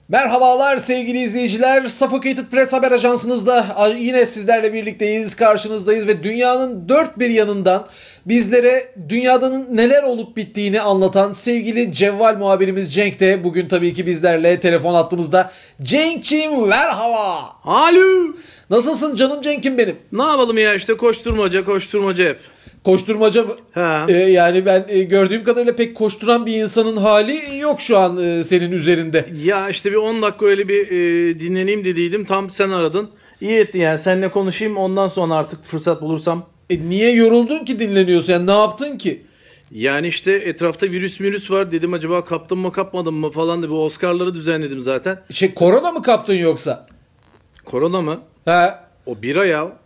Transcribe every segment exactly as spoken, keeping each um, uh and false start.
Merhabalar sevgili izleyiciler. Suffocated Press haber ajansınızda yine sizlerle birlikteyiz, karşınızdayız ve dünyanın dört bir yanından bizlere dünyadanın neler olup bittiğini anlatan sevgili Cevval muhabirimiz Cenk de bugün tabii ki bizlerle telefon hattımızda. Cenk'ciğim merhaba. Alo. Nasılsın canım Cenk'im benim? Ne yapalım ya işte koşturmaca koşturmaca hep. Koşturmaca mı? Ha. Ee, yani ben e, gördüğüm kadarıyla pek koşturan bir insanın hali yok şu an e, senin üzerinde. Ya işte bir on dakika öyle bir e, dinleneyim dediydim. Tam sen aradın. İyi etti yani seninle konuşayım ondan sonra artık fırsat bulursam. E, niye yoruldun ki dinleniyorsun? Yani ne yaptın ki? Yani işte etrafta virüs virüs var dedim acaba kaptım mı kapmadım mı falan da bu Oscar'ları düzenledim zaten. Şey korona mı kaptın yoksa? Korona mı? Ha. O bira ya.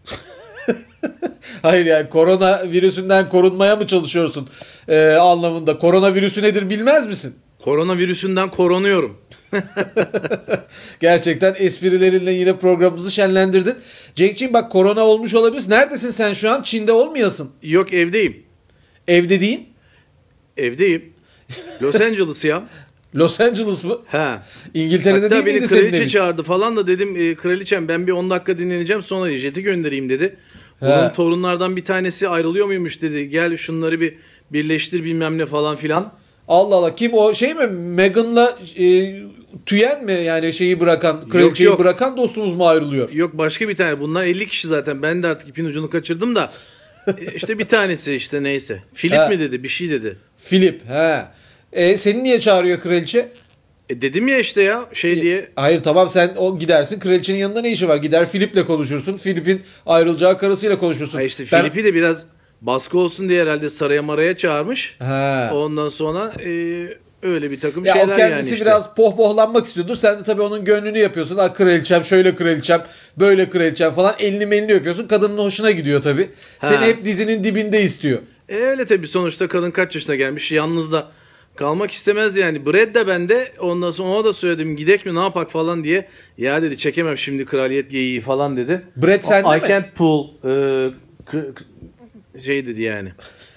Hayır yani korona virüsünden korunmaya mı çalışıyorsun ee, anlamında. Korona virüsü nedir bilmez misin? Korona virüsünden korunuyorum. Gerçekten esprilerinle yine programımızı şenlendirdin. Cenk'ciğim bak korona olmuş olabilir. Neredesin sen şu an? Çin'de olmayasın. Yok evdeyim. Evde değil. Evdeyim. Los Angeles ya. Los Angeles mı? He. İngiltere'de Hatta değil beni miydi senin kraliçe evin? çağırdı falan da dedim e, kraliçem ben bir on dakika dinleneceğim sonra jeti göndereyim dedi. Bunun He. torunlardan bir tanesi ayrılıyor muymuş dedi. Gel şunları bir birleştir bilmem ne falan filan. Allah Allah kim o şey mi? Meghan'la e, tüyen mi yani şeyi bırakan, kraliçeyi Yok, yok. bırakan dostumuz mu ayrılıyor? Yok başka bir tane. Bunlar elli kişi zaten. Ben de artık ipin ucunu kaçırdım da. E, işte bir tanesi işte neyse. Filip He. mi dedi bir şey dedi. Philip he. E, seni niye çağırıyor kraliçe? E, dedim ya işte ya şey E, diye. Hayır tamam sen o gidersin kraliçenin yanında ne işi var? Gider Philip'le konuşursun. Philip'in ayrılacağı karısıyla konuşursun. Ha işte Ben- Filip'i de biraz baskı olsun diye herhalde saraya maraya çağırmış. He. Ondan sonra e, öyle bir takım Ya şeyler o kendisi yani işte. biraz pohpohlanmak istiyordur. Sen de tabii onun gönlünü yapıyorsun. Ha kraliçem, şöyle kraliçem, böyle kraliçem falan elini melini yapıyorsun. Kadının hoşuna gidiyor tabii. Ha. Seni hep dizinin dibinde istiyor. E öyle tabii sonuçta kadın kaç yaşına gelmiş yalnız da kalmak istemez yani. Brad de bende ondan sonra ona da söyledim gidek mi ne yapak falan diye. Ya dedi çekemem şimdi kraliyet geyiği falan dedi. Brad sende I mi? can't pull e, k- k- şey dedi yani.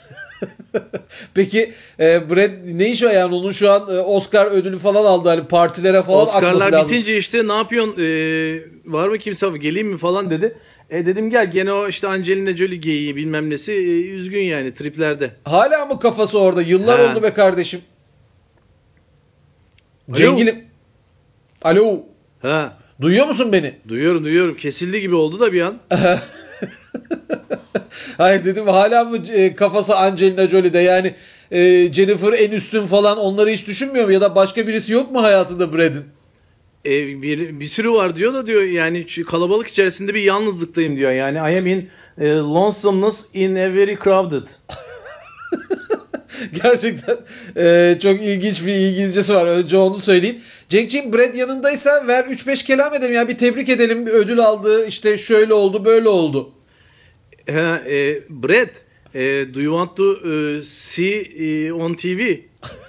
Peki e, Brad ne iş var yani onun şu an e, Oscar ödülü falan aldı hani partilere falan akması Oscar'lar lazım. bitince işte ne yapıyorsun e, var mı kimse geleyim mi falan dedi. E dedim gel gene o işte Angelina Jolie geyiği bilmem nesi e, üzgün yani triplerde. Hala mı kafası orada? Yıllar Ha. oldu be kardeşim. Alo. Cengilim. Alo. Ha Duyuyor musun beni? duyuyorum duyuyorum kesildi gibi oldu da bir an. Hayır dedim hala mı e, kafası Angelina Jolie'de yani e, Jennifer Aniston falan onları hiç düşünmüyor mu? Ya da başka birisi yok mu hayatında Brad'in? E, bir, bir sürü var diyor da diyor yani şu kalabalık içerisinde bir yalnızlıktayım diyor. Yani I am in e, lonesomeness in a very crowded. Gerçekten e, çok ilginç bir İngilizcesi var. Önce onu söyleyeyim. Cenk'ciğim Brad yanındaysa ver üç beş kelam edelim ya bir tebrik edelim. Bir ödül aldı işte şöyle oldu böyle oldu. Ha, e, Brad, e, do you want to e, see e, on T V?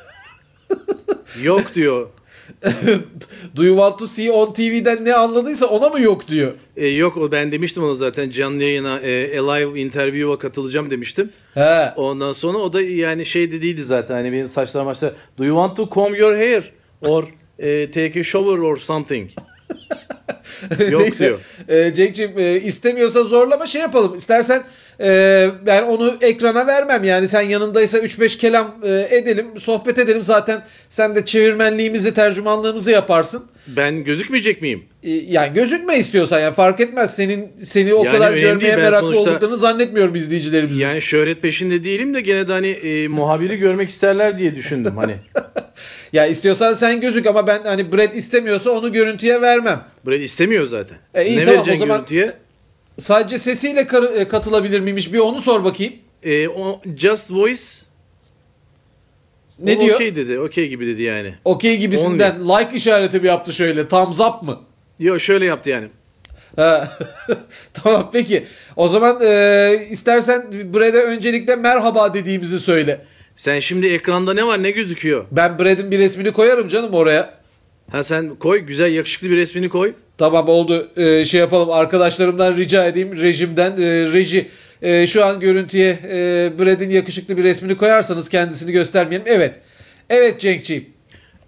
Yok diyor. Do you want to see on T V'den ne anladıysa ona mı yok diyor. E, yok o ben demiştim ona zaten canlı yayına e, live interview'a katılacağım demiştim. He. Ondan sonra o da yani şey dediydi zaten hani benim saçlarım maçlar. Do you want to comb your hair or e, take a shower or something? Yok Neyse. diyor. E, Cenk'ciğim e, istemiyorsa zorlama şey yapalım. İstersen e, ben onu ekrana vermem. Yani sen yanındaysa üç beş kelam e, edelim, sohbet edelim. Zaten sen de çevirmenliğimizi, tercümanlığımızı yaparsın. Ben gözükmeyecek miyim? E, yani gözükme istiyorsan yani fark etmez. Senin seni o Yani kadar önemli görmeye değil. Ben meraklı sonuçta- olduklarını zannetmiyorum izleyicilerimizin. Yani şöhret peşinde değilim de gene de hani e, muhabiri görmek isterler diye düşündüm hani. Ya istiyorsan sen gözük ama ben hani Brad istemiyorsa onu görüntüye vermem. Brad istemiyor zaten. E, iyi, ne tamam, vereceksin o zaman- görüntüye? Sadece sesiyle kar- e, katılabilir miymiş? Bir onu sor bakayım. E, o just voice. Ne o, diyor? Okey dedi. Okey gibi dedi yani. Okey gibisinden like işareti mi yaptı şöyle? Thumbs up mı? Yok şöyle yaptı yani. Ha. Tamam peki. O zaman e, istersen Brad'e öncelikle merhaba dediğimizi söyle. Sen şimdi ekranda ne var ne gözüküyor? Ben Brad'in bir resmini koyarım canım oraya. Ha sen koy güzel yakışıklı bir resmini koy. Tamam oldu. E, şey yapalım arkadaşlarımdan rica edeyim rejimden. E, reji e, şu an görüntüye e, Brad'in yakışıklı bir resmini koyarsanız kendisini göstermeyelim. Evet. Evet Cenk'ciğim.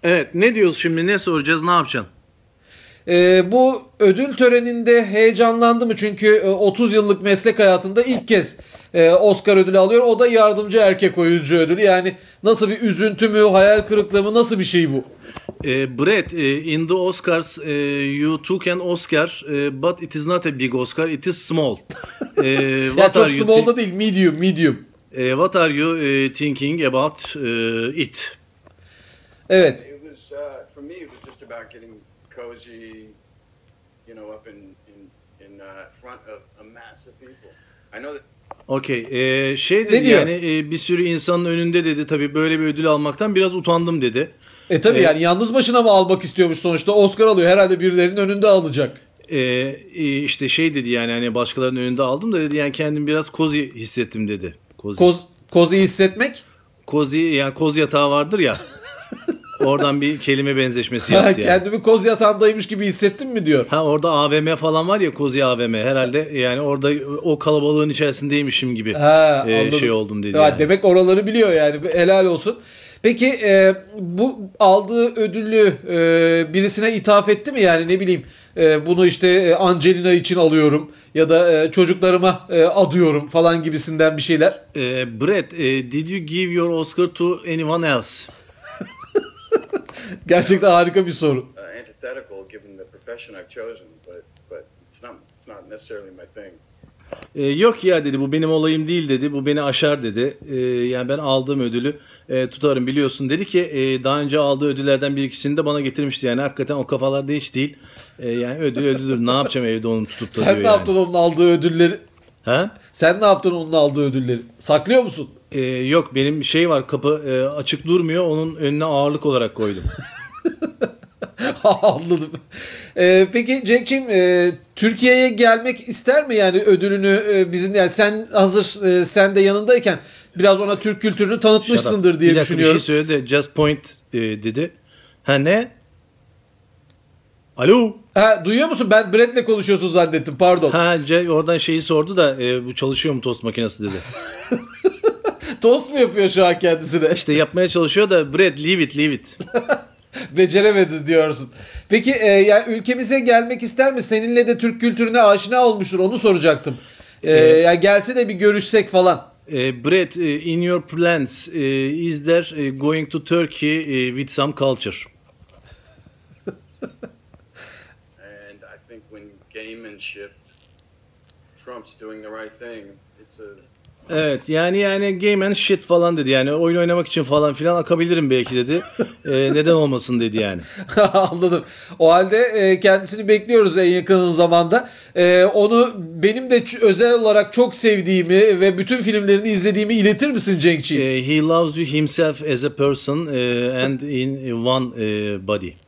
Evet, ne diyoruz şimdi, ne soracağız, ne yapacaksın? Ee, bu ödül töreninde heyecanlandı mı? Çünkü e, otuz yıllık meslek hayatında ilk kez e, Oscar ödülü alıyor. O da yardımcı erkek oyuncu ödülü. Yani nasıl bir üzüntü mü, hayal kırıklığı mı, nasıl bir şey bu? E, Brett, e, in the Oscars e, you took an Oscar, e, but it is not a big Oscar, it is small. E, ya çok small da değil, medium, medium. E, what are you e, thinking about e, it? Evet. It was uh, for me. It was just about getting cozy, you know, up in in in uh, front of a mass of people. I know that. Okey. Ee, şey dedi yani e, bir sürü insanın önünde dedi, tabii böyle bir ödül almaktan biraz utandım dedi. E tabii ee, yani yalnız başına mı almak istiyormuş sonuçta? Oscar alıyor, herhalde birilerinin önünde alacak. E, e, işte şey dedi yani hani başkalarının önünde aldım da dedi yani kendimi biraz cozy hissettim dedi. Cozy. Koz, kozi hissetmek? Cozy yani koz yatağı vardır ya. Oradan bir kelime benzeşmesi yaptı yani. Kendimi koz yatağındaymış gibi hissettim mi diyor. Ha orada A V M falan var ya, Cozy A V M herhalde yani orada o kalabalığın içerisindeymişim gibi ha, e, şey oldum dedi. Ya, yani. Demek oraları biliyor yani, helal olsun. Peki e, bu aldığı ödülü e, birisine ithaf etti mi yani, ne bileyim e, bunu işte Angelina için alıyorum ya da e, çocuklarıma e, adıyorum falan gibisinden bir şeyler. E, Brett, e, did you give your Oscar to anyone else? Gerçekten harika bir soru. Uh, antithetical given the profession I've chosen, but but it's not it's not necessarily my thing. E, yok ya dedi, bu benim olayım değil dedi, bu beni aşar dedi. E, yani ben aldığım ödülü e, tutarım biliyorsun dedi ki e, daha önce aldığı ödüllerden bir ikisini de bana getirmişti yani hakikaten o kafalarda hiç değil. E, yani ödül ödüldür, ne yapacağım evde onu tutup da Sen diyor ne yani. yaptın onun aldığı ödülleri? Ha? Sen ne yaptın onun aldığı ödülleri? Saklıyor musun? E, yok benim şey var, kapı e, açık durmuyor, onun önüne ağırlık olarak koydum. Anladım. Ee, peki Cenk'ciğim e, Türkiye'ye gelmek ister mi yani ödülünü e, bizim yani sen hazır e, sen de yanındayken biraz ona Türk kültürünü tanıtmışsındır diye bir dakika, düşünüyorum. Bir şey söyledi, just point e, dedi. Ha ne? Alo? Ha, duyuyor musun? Ben Brett'le konuşuyorsun zannettim, pardon. Ha C- oradan şeyi sordu da e, bu çalışıyor mu tost makinesi dedi. Tost mu yapıyor şu an kendisine? İşte yapmaya çalışıyor da Brett leave it leave it. Beceremediniz diyorsun. Peki e, yani ülkemize gelmek ister mi? Seninle de Türk kültürüne aşina olmuştur, onu soracaktım. E, Evet. yani gelse de bir görüşsek falan. E, Brett, e, in your plans e, is there e, going to Turkey e, with some culture? And I think when gamemanship trumps doing the right thing, it's a Evet yani yani game and shit falan dedi yani oyun oynamak için falan filan akabilirim belki dedi. E, neden olmasın dedi yani. Anladım. O halde e, kendisini bekliyoruz en yakın zamanda. E, onu benim de ç- özel olarak çok sevdiğimi ve bütün filmlerini izlediğimi iletir misin Cenkçi? E, he loves you himself as a person e, and in one e, body. it's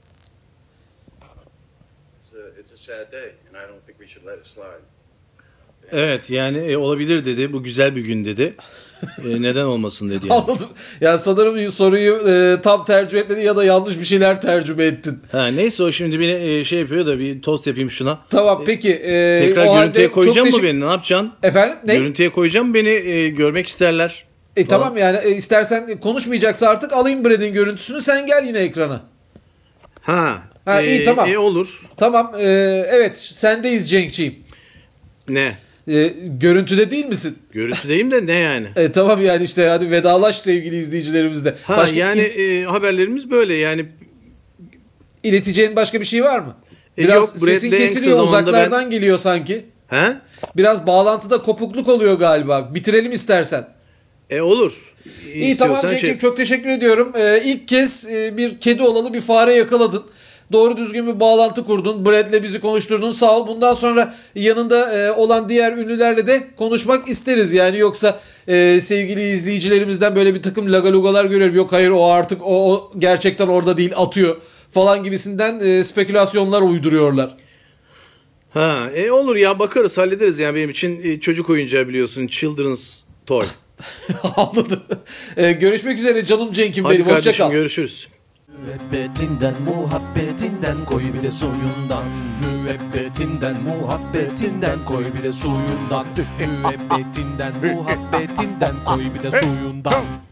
a it's a sad day, and I don't think we should let it slide. Evet yani e, olabilir dedi, bu güzel bir gün dedi. E, neden olmasın dedi yani. Anladım. Yani sanırım soruyu e, tam tercüme etmedin ya da yanlış bir şeyler tercüme ettin. Ha, neyse o şimdi beni e, şey yapıyor da bir tost yapayım şuna. Tamam peki. E, Tekrar o görüntüye halde koyacağım çok mı teşekkür- beni, ne yapacaksın? Efendim ne? Görüntüye koyacağım beni, e, görmek isterler. E, falan. tamam yani e, istersen konuşmayacaksa artık alayım Brett'in görüntüsünü, sen gel yine ekrana. Ha, Ha, iyi, tamam. E, olur. Tamam e, evet sendeyiz Cenkçiğim. Ne? E, görüntüde değil misin? Görüntüdeyim de ne yani? E, tamam yani işte hadi vedalaş sevgili izleyicilerimizle. Ha Başka yani il- e, haberlerimiz böyle yani. ileteceğin başka bir şey var mı? E, Biraz yok, sesin Brett'le en kısa kesiliyor, zamanda uzaklardan ben- geliyor sanki. Ha? Biraz bağlantıda kopukluk oluyor galiba. Bitirelim istersen. E olur. İyi tamam İstiyorsan Cenk'ciğim şey- çok teşekkür ediyorum. Ee, ilk kez e, bir kedi olalı bir fare yakaladın. Doğru düzgün bir bağlantı kurdun. Brad'le bizi konuşturdun. Sağ ol. Bundan sonra yanında e, olan diğer ünlülerle de konuşmak isteriz. Yani yoksa e, sevgili izleyicilerimizden böyle bir takım lagalugalar görüyorum. Yok hayır o artık o, o gerçekten orada değil, atıyor falan gibisinden e, spekülasyonlar uyduruyorlar. Ha, e olur ya, bakarız, hallederiz yani, benim için e, çocuk oyuncağı biliyorsun, children's toy. Anladım. E, görüşmek üzere canım Cenk'im Hadi benim. Hoşça kardeşim kal. görüşürüz. Müebbetinden muhabbetinden koy bir de suyundan. Müebbetinden muhabbetinden koy bir de suyundan. Müebbetinden muhabbetinden koy bir de suyundan.